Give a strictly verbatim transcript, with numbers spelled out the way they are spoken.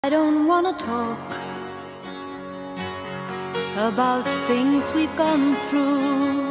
I don't wanna talk about things we've gone through.